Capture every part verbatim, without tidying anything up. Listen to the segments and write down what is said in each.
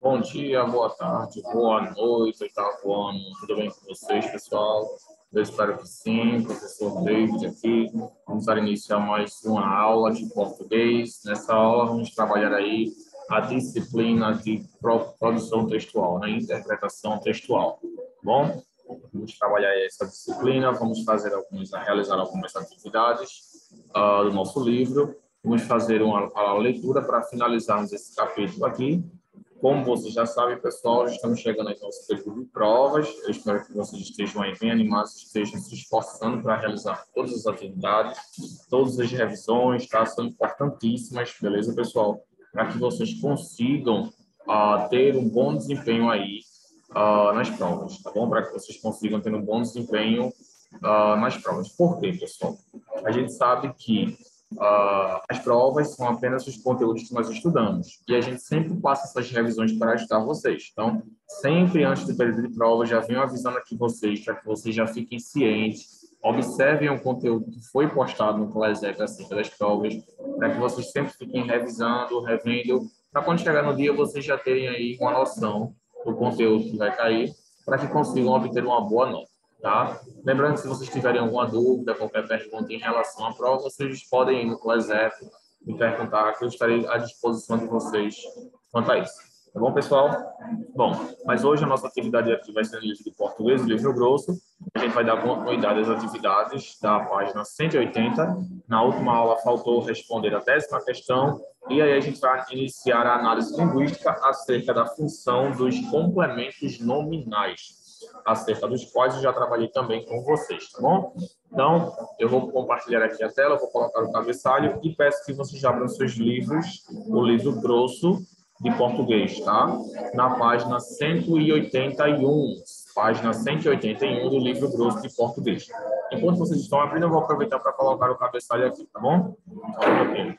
Bom dia, boa tarde, boa noite, oitavo ano. Tudo bem com vocês, pessoal? Eu espero que sim. Professor David aqui. Vamos dar início a mais uma aula de português. Nessa aula, vamos trabalhar aí a disciplina de pro- produção textual, né? Interpretação textual. Tá bom? Vamos trabalhar essa disciplina, vamos fazer algumas, realizar algumas atividades uh, do nosso livro. Vamos fazer uma, a leitura para finalizarmos esse capítulo aqui. Como vocês já sabem, pessoal, estamos chegando aí ao nosso período de provas. Eu espero que vocês estejam aí bem animados, estejam se esforçando para realizar todas as atividades, todas as revisões, tá? São importantíssimas, beleza, pessoal? Para que vocês consigam uh, ter um bom desempenho aí uh, nas provas, tá bom? Para que vocês consigam ter um bom desempenho uh, nas provas. Por quê, pessoal? A gente sabe que Uh, as provas são apenas os conteúdos que nós estudamos e a gente sempre passa essas revisões para ajudar vocês. Então, sempre antes do período de prova, já venho avisando aqui vocês para que vocês já fiquem cientes, observem o conteúdo que foi postado no ClassEP acerca das provas, para que vocês sempre fiquem revisando, revendo, para quando chegar no dia vocês já terem aí uma noção do conteúdo que vai cair, para que consigam obter uma boa nota. Tá? Lembrando que se vocês tiverem alguma dúvida, qualquer pergunta em relação à prova, vocês podem ir no ClassEP e perguntar, que eu estarei à disposição de vocês quanto a isso. Tá bom, pessoal? Bom, mas hoje a nossa atividade aqui vai ser no livro de português, livro grosso. A gente vai dar continuidade às atividades da página cento e oitenta. Na última aula faltou responder a décima questão e aí a gente vai iniciar a análise linguística acerca da função dos complementos nominais, acerca dos quais eu já trabalhei também com vocês, tá bom? Então, eu vou compartilhar aqui a tela, vou colocar o cabeçalho e peço que vocês abram seus livros, o livro grosso de português, tá? Na página cento e oitenta e um, página cento e oitenta e um do livro grosso de português. Enquanto vocês estão abrindo, eu vou aproveitar para colocar o cabeçalho aqui, tá bom? Só um pouquinho.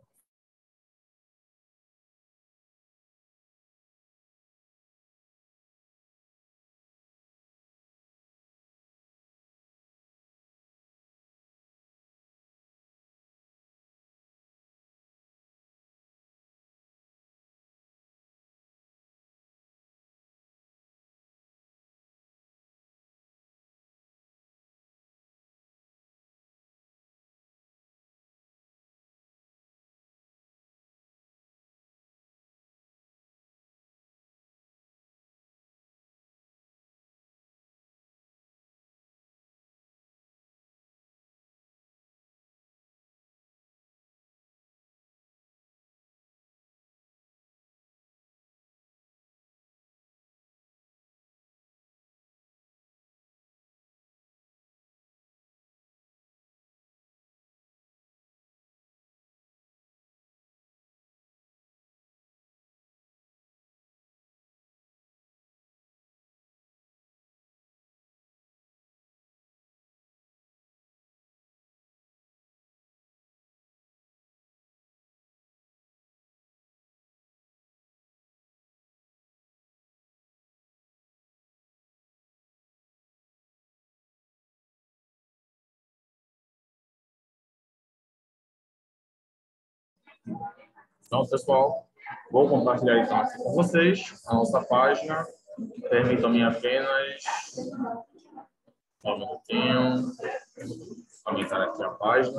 Então, pessoal, vou compartilhar então aqui com vocês a nossa página. Permitam-me apenas só um minutinho, aumentar aqui a página.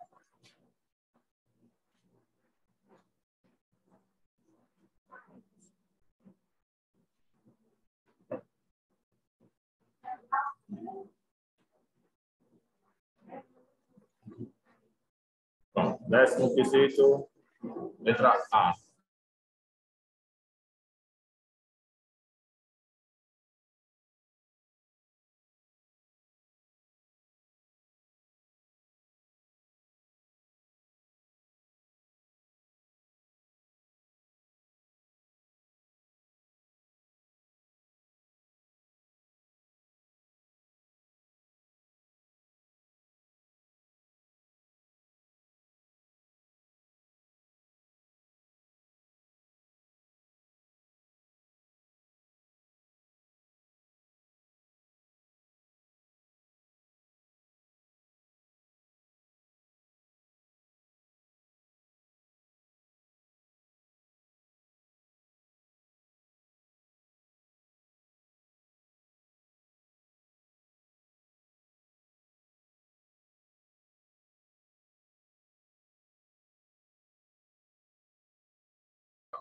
Bom, décimo quesito, letra A.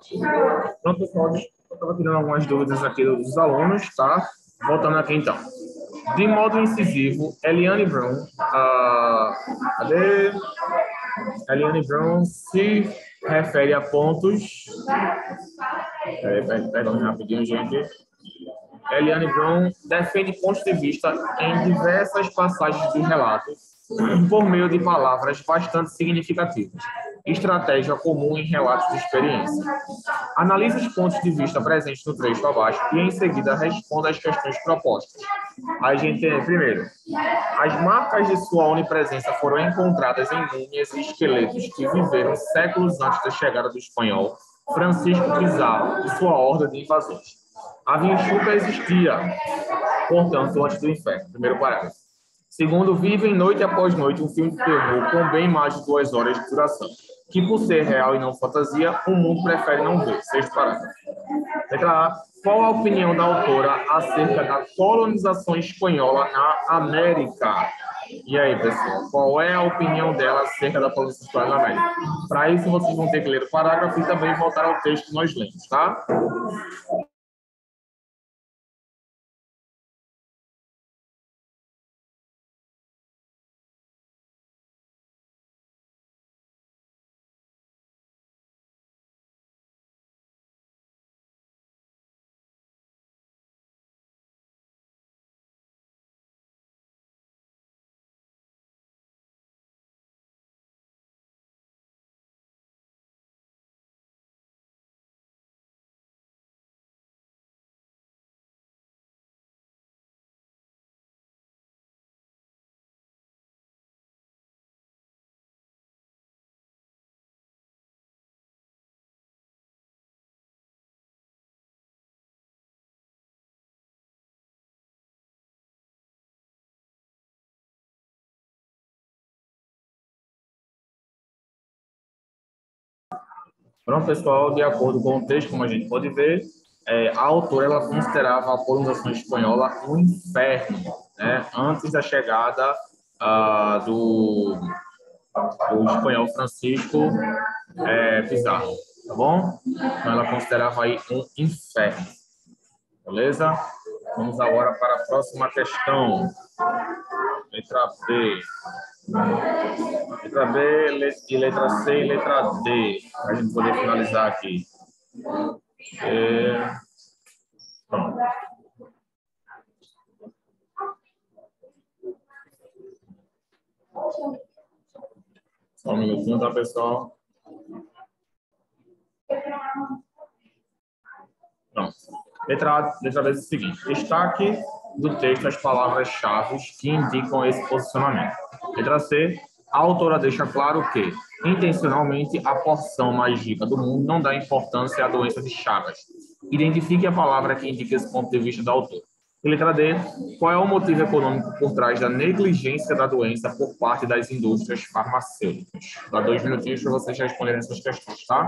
Pronto, pessoal, eu estava tirando algumas dúvidas aqui dos alunos, tá? Voltando aqui então. De modo incisivo, Eliane Brown, ah, cadê? Eliane Brown se refere a pontos. Peraí, perdão, rapidinho, gente. Eliane Brown defende pontos de vista em diversas passagens do relato por meio de palavras bastante significativas. Estratégia comum em relatos de experiência. Analise os pontos de vista presentes no trecho abaixo e, em seguida, responda às questões propostas. A gente tem, primeiro, as marcas de sua onipresença foram encontradas em múmias e esqueletos que viveram séculos antes da chegada do espanhol Francisco Pizarro e sua horda de invasores. A vinchuca existia, portanto, antes do inferno. Primeiro parágrafo. Segundo, vivem noite após noite um filme de terror com bem mais de duas horas de duração, que, por ser real e não fantasia, o mundo prefere não ver. Sexto parágrafo. Letra A. Qual a opinião da autora acerca da colonização espanhola na América? E aí, pessoal, qual é a opinião dela acerca da colonização espanhola na América? Para isso, vocês vão ter que ler o parágrafo e também voltar ao texto que nós lemos, tá? Pronto, pessoal, de acordo com o texto, como a gente pode ver, é, a autora ela considerava a colonização espanhola um inferno, né, antes da chegada ah, do, do espanhol Francisco é, Pizarro, tá bom? Então, ela considerava aí um inferno, beleza? Vamos agora para a próxima questão. Letra B. Letra B, e letra C e letra D, para a gente poder finalizar aqui. É... Pronto. Só um minutinho, tá, pessoal? Pronto. Letra A, letra B é o seguinte. Destaque do texto as palavras-chave que indicam esse posicionamento. Letra C. A autora deixa claro que, intencionalmente, a porção mais rica do mundo não dá importância à doença de Chagas. Identifique a palavra que indica esse ponto de vista da autora. E letra D. Qual é o motivo econômico por trás da negligência da doença por parte das indústrias farmacêuticas? Dá dois minutinhos para vocês responderem essas questões, tá?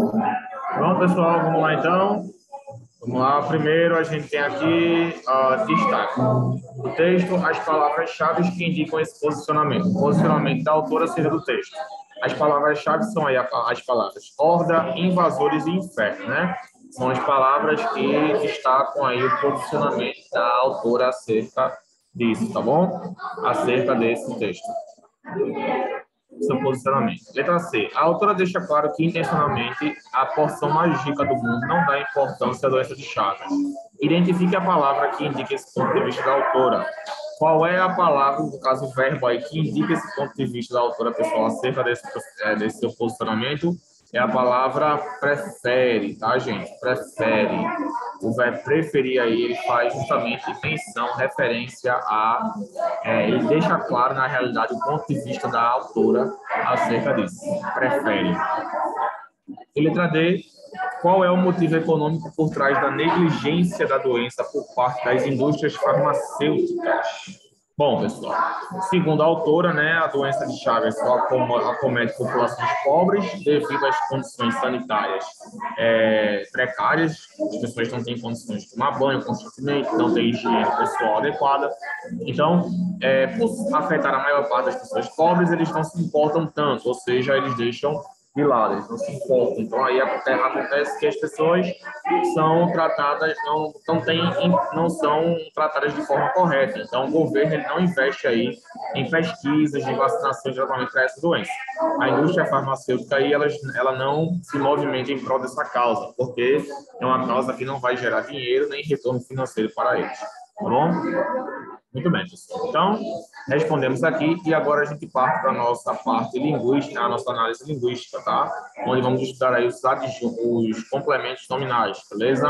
Bom, pessoal, vamos lá então. Vamos lá. Primeiro, a gente tem aqui uh, destaque. O texto, as palavras-chave que indicam esse posicionamento. O posicionamento da autora seja do texto. As palavras-chave são aí as palavras horda, invasores e inferno, né? São as palavras que destacam aí o posicionamento da autora acerca disso, tá bom? Acerca desse texto. Seu posicionamento. Letra C. A autora deixa claro que, intencionalmente, a porção mais rica do mundo não dá importância à doença de Chagas. Identifique a palavra que indica esse ponto de vista da autora. Qual é a palavra, no caso, o verbo aí, que indica esse ponto de vista da autora, pessoal, acerca desse, é, desse seu posicionamento? É a palavra prefere, tá, gente? Prefere. O verbo preferir aí, ele faz justamente menção, referência a... É, ele deixa claro, na realidade, o ponto de vista da autora acerca disso. Prefere. E letra D, qual é o motivo econômico por trás da negligência da doença por parte das indústrias farmacêuticas? Bom, pessoal, segundo a autora, né, a doença de Chagas só acomete populações pobres devido às condições sanitárias é, precárias. As pessoas não têm condições de tomar banho constantemente, não têm higiene pessoal adequada. Então, é, por afetar a maior parte das pessoas pobres, eles não se importam tanto, ou seja, eles deixam de lado, eles não se importam. Então, aí acontece que as pessoas são tratadas, não, não, tem, não são tratadas de forma correta. Então, o governo ele não investe aí em pesquisas de vacinação e tratamento para essa doença. A indústria farmacêutica aí, ela, ela não se movimenta em prol dessa causa, porque é uma causa que não vai gerar dinheiro nem retorno financeiro para eles. Tá bom? Muito bem, pessoal. Então, respondemos aqui e agora a gente parte para a nossa parte linguística, a nossa análise linguística, tá? Onde vamos estudar aí os, os complementos nominais, beleza?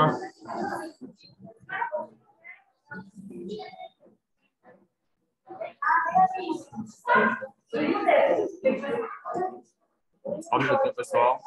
Só um minutinho, pessoal.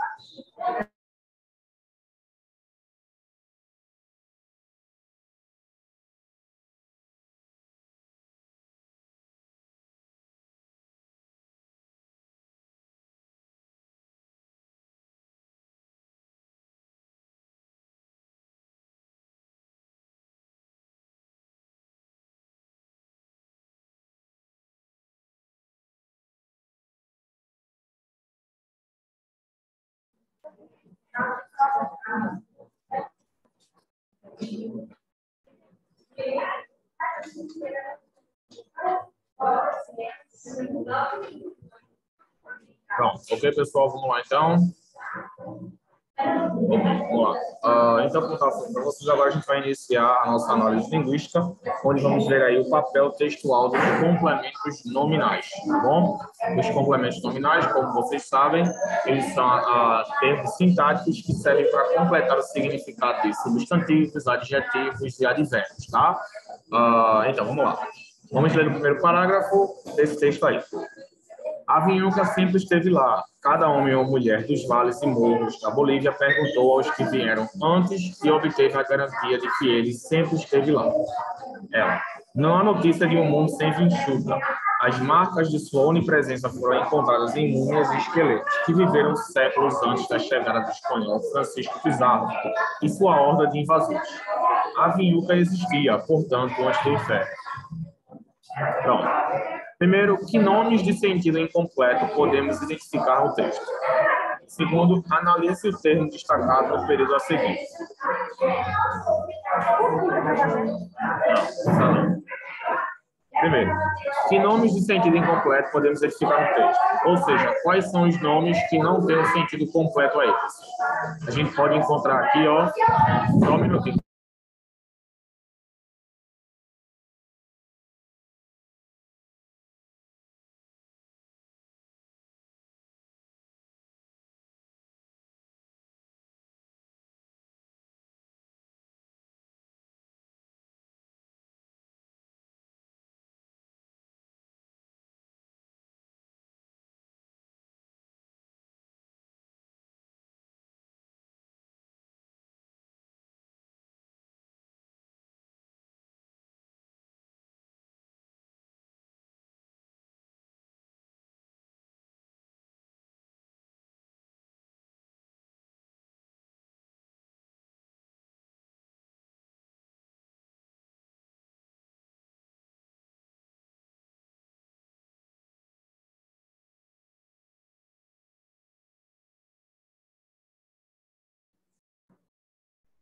Pronto, ok, pessoal, vamos lá então. Ok, vamos lá. Uh, então, como eu estava falando para vocês, agora a gente vai iniciar a nossa análise linguística, onde vamos ver aí o papel textual dos complementos nominais, tá bom? Os complementos nominais, como vocês sabem, eles são uh, termos sintáticos que servem para completar o significado de substantivos, adjetivos e advérbios, tá? Uh, então, vamos lá. Vamos ler o primeiro parágrafo desse texto aí. A Vinhuca sempre esteve lá. Cada homem ou mulher dos vales e morros da Bolívia perguntou aos que vieram antes e obteve a garantia de que ele sempre esteve lá. Ela. Não há notícia de um mundo sem vinchuca. As marcas de sua onipresença foram encontradas em múmias e esqueletos, que viveram séculos antes da chegada do espanhol Francisco Pizarro e sua horda de invasores. A Vinhuca existia, portanto, antes do inferno. Pronto. Primeiro, que nomes de sentido incompleto podemos identificar no texto? Segundo, analise o termo destacado no período a seguir. Não, não. Primeiro, que nomes de sentido incompleto podemos identificar no texto? Ou seja, quais são os nomes que não têm o sentido completo a eles? A gente pode encontrar aqui, ó, só um minutinho.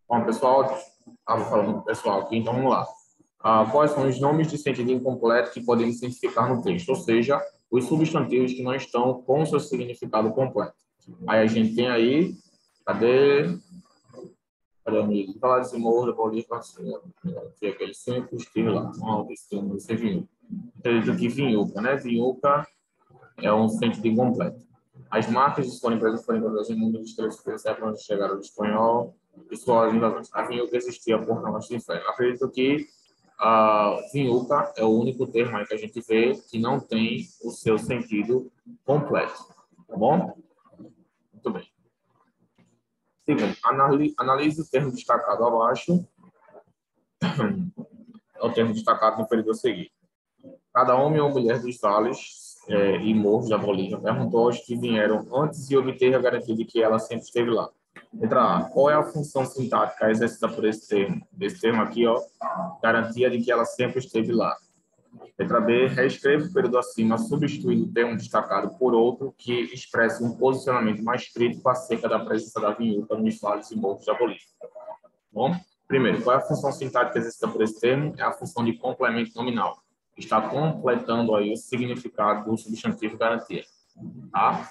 Bom, pessoal, estava falando com o pessoal aqui, então vamos lá. Ah, quais são os nomes de sentido incompleto que podemos identificar no texto? Ou seja, os substantivos que não estão com o seu significado completo. Aí a gente tem aí, cadê? Cadê, amigo? Falar desse morro da Paulista, que é aquele sempre estilo lá. Não, esse termo não sei vinho. Acredito que vinhuca, né? Vinhuca é um sentido incompleto. As marcas de foram empresas foram empresas em mundo dos três séculos onde chegaram do espanhol e suas invasões. A vinhuca existia por norte do inferno. Acredito que a vinhuca é o único termo aí que a gente vê que não tem o seu sentido completo. Tá bom? Muito bem. Segundo, analise, analise o termo destacado abaixo. É o termo destacado no período a seguir. Cada homem ou mulher dos vales é, e morros da Bolívia perguntou aos que vieram antes e obter a garantia de que ela sempre esteve lá. Letra A. Qual é a função sintática exercida por esse termo? Esse termo aqui, ó, garantia de que ela sempre esteve lá. Letra B. Reescreva o período acima, substituindo o termo destacado por outro que expresse um posicionamento mais crítico acerca da presença da vinhuca nos vales e morros da Bolívia. Bom, primeiro, qual é a função sintática exercida por esse termo? É a função de complemento nominal. Está completando aí o significado do substantivo garantia. Tá?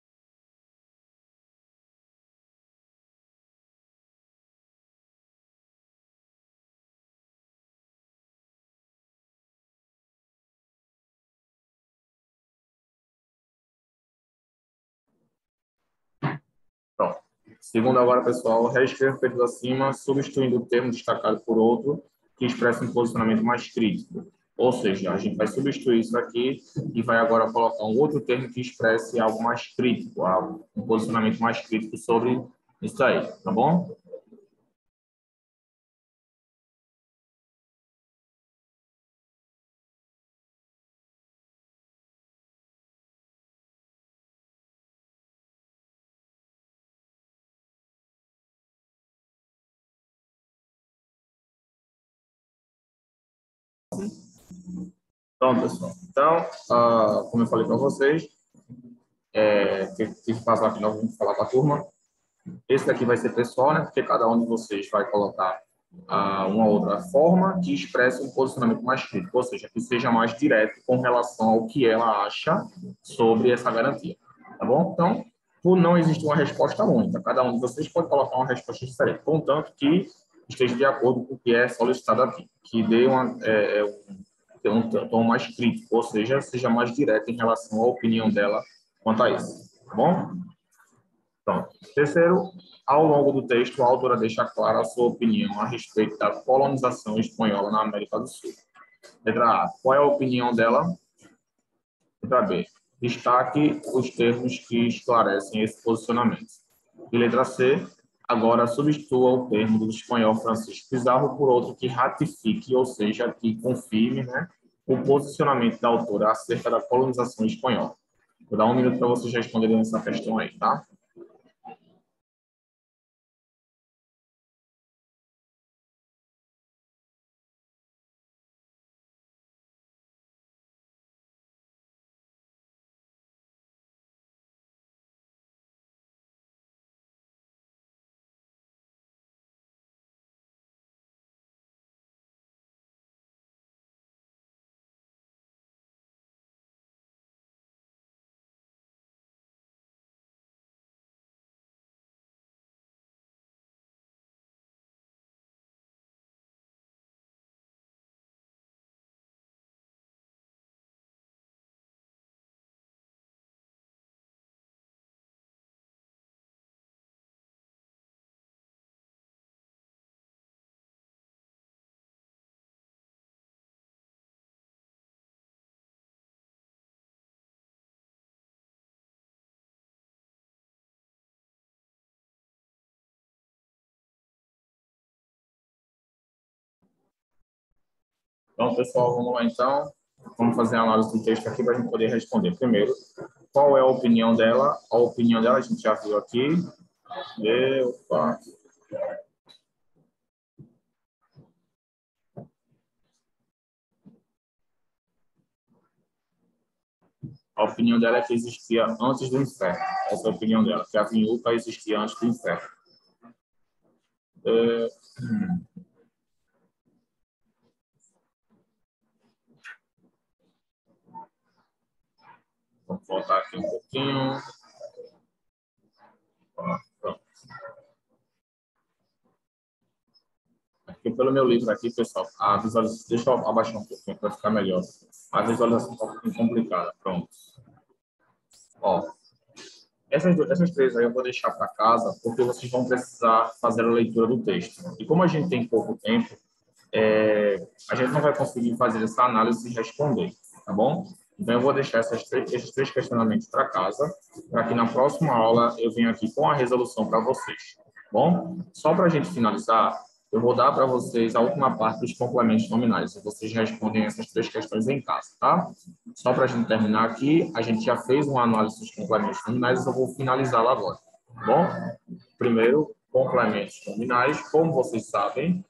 Pronto. Segundo agora, pessoal, reescreva o período acima, substituindo o termo destacado por outro que expressa um posicionamento mais crítico. Ou seja, a gente vai substituir isso aqui e vai agora colocar um outro termo que expresse algo mais crítico, algo, um posicionamento mais crítico sobre isso aí, tá bom? Então, pessoal, então, uh, como eu falei para vocês, é, tive que passar aqui novamente falar com a turma. Esse daqui vai ser pessoal, né? Porque cada um de vocês vai colocar ah, uma outra forma que expresse um posicionamento mais crítico, ou seja, que seja mais direto com relação ao que ela acha sobre essa garantia. Tá bom? Então, por não existir uma resposta única, cada um de vocês pode colocar uma resposta diferente, contanto que esteja de acordo com o que é solicitado aqui, que dê uma, é, um, um tom mais crítico, ou seja, seja mais direto em relação à opinião dela quanto a isso. Tá bom? Pronto. Terceiro, ao longo do texto, a autora deixa clara a sua opinião a respeito da colonização espanhola na América do Sul. Letra A. Qual é a opinião dela? Letra B. Destaque os termos que esclarecem esse posicionamento. E letra C. Agora substitua o termo do espanhol Francisco Pizarro por outro que ratifique, ou seja, que confirme, né, o posicionamento da autora acerca da colonização espanhola. Vou dar um minuto para vocês responderem essa questão aí, tá? Então, pessoal, vamos lá então. Vamos fazer a análise do texto aqui para a gente poder responder. Primeiro, qual é a opinião dela? A opinião dela a gente já viu aqui. Opa. A opinião dela é que existia antes do inferno. Essa é a opinião dela, que a vinhuca existia antes do inferno. É, hum. Vamos voltar aqui um pouquinho. Pronto. Aqui pelo meu livro aqui, pessoal, a visualização, deixa eu abaixar um pouquinho para ficar melhor. A visualização está um pouquinho complicada. Pronto. Ó, essas, essas três aí eu vou deixar para casa, porque vocês vão precisar fazer a leitura do texto. E como a gente tem pouco tempo, é, a gente não vai conseguir fazer essa análise e responder, tá bom? Então, eu vou deixar essas três, esses três questionamentos para casa, para que na próxima aula eu venha aqui com a resolução para vocês, tá bom? Só para a gente finalizar, eu vou dar para vocês a última parte dos complementos nominais, e vocês respondem essas três questões em casa, tá? Só para a gente terminar aqui, a gente já fez uma análise dos complementos nominais, eu vou finalizá-la agora, tá bom? Primeiro, complementos nominais, como vocês sabem,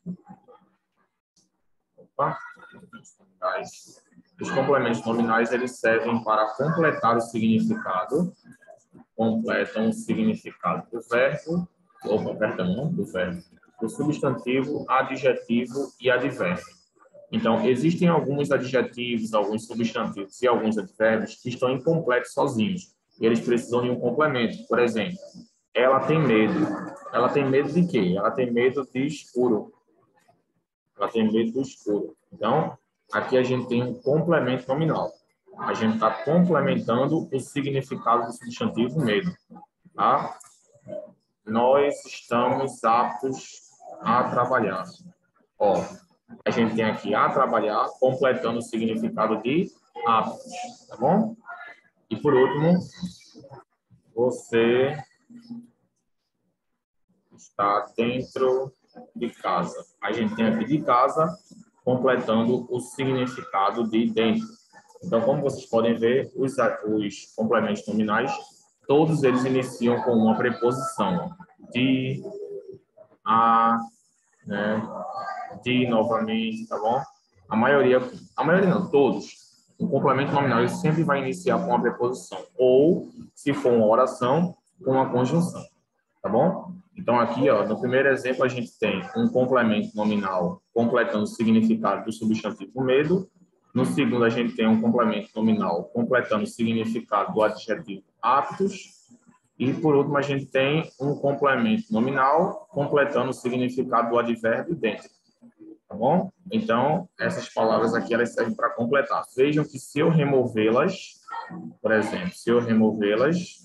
os complementos nominais, eles servem para completar o significado, completam o significado do verbo, ou, perdão, do verbo, do substantivo, adjetivo e advérbio. Então, existem alguns adjetivos, alguns substantivos e alguns advérbios que estão incompletos sozinhos, e eles precisam de um complemento. Por exemplo, ela tem medo. Ela tem medo de quê? Ela tem medo de escuro. Ela tem medo do escuro. Então, aqui a gente tem um complemento nominal. A gente está complementando o significado do substantivo medo. Tá? Nós estamos aptos a trabalhar. Ó, a gente tem aqui a trabalhar, completando o significado de aptos. Tá bom? E por último, você está dentro de casa. A gente tem aqui de casa, completando o significado de dentro. Então, como vocês podem ver, os, os complementos nominais, todos eles iniciam com uma preposição. De, a, né, de novamente, tá bom? A maioria, a maioria não, todos. O complemento nominal ele sempre vai iniciar com uma preposição. Ou, se for uma oração, com uma conjunção. Tá bom? Então, aqui, ó, no primeiro exemplo, a gente tem um complemento nominal completando o significado do substantivo medo. No segundo, a gente tem um complemento nominal completando o significado do adjetivo aptos. E, por último, a gente tem um complemento nominal completando o significado do advérbio dentro. Tá bom? Então, essas palavras aqui, elas servem para completar. Vejam que se eu removê-las, por exemplo, se eu removê-las,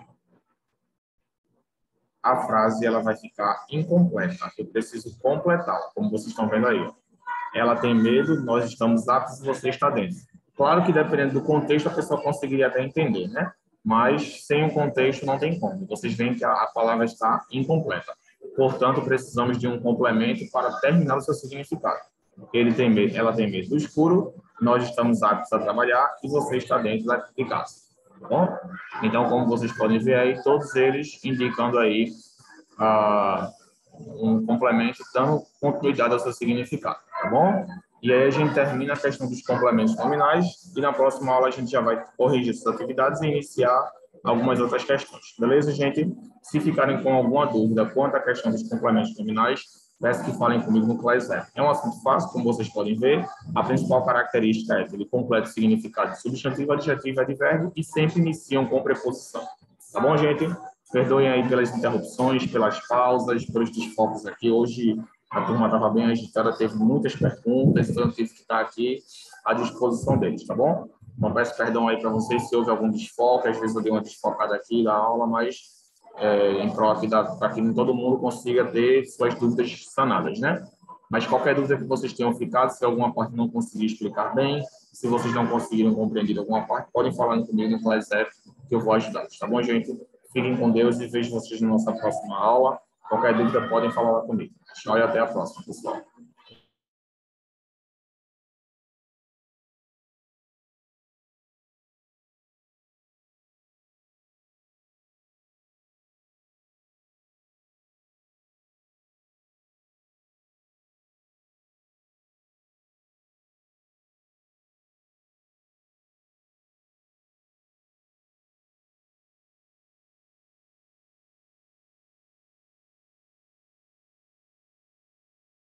a frase ela vai ficar incompleta. Eu preciso completá-la, como vocês estão vendo aí. Ela tem medo, nós estamos aptos e você está dentro. Claro que dependendo do contexto, a pessoa conseguiria até entender, né? Mas sem um contexto não tem como. Vocês veem que a, a palavra está incompleta. Portanto, precisamos de um complemento para terminar o seu significado. Ele tem medo, ela tem medo do escuro, nós estamos aptos a trabalhar e você está dentro de casa. Tá bom? Então, como vocês podem ver aí, todos eles indicando aí ah, um complemento dando continuidade ao seu significado, tá bom? E aí a gente termina a questão dos complementos nominais e na próxima aula a gente já vai corrigir essas atividades e iniciar algumas outras questões. Beleza, gente? Se ficarem com alguma dúvida quanto à questão dos complementos nominais, peço que falem comigo no Classroom. É um assunto fácil, como vocês podem ver. A principal característica é que ele completa o significado de substantivo, adjetivo e advérbio e sempre iniciam com preposição. Tá bom, gente? Perdoem aí pelas interrupções, pelas pausas, pelos desfocos aqui. Hoje a turma estava bem agitada, teve muitas perguntas, então eu tive que estar aqui à disposição deles, tá bom? Então peço perdão aí para vocês se houve algum desfoque, às vezes eu dei uma desfocada aqui da aula, mas é, em prol aqui para que todo mundo consiga ter suas dúvidas sanadas, né? Mas qualquer dúvida que vocês tenham ficado, se alguma parte não conseguir explicar bem, se vocês não conseguiram compreender alguma parte, podem falar comigo no Classroom que eu vou ajudar, tá bom, gente? Fiquem com Deus e vejo vocês na nossa próxima aula. Qualquer dúvida, podem falar lá comigo. Tchau e até a próxima, pessoal.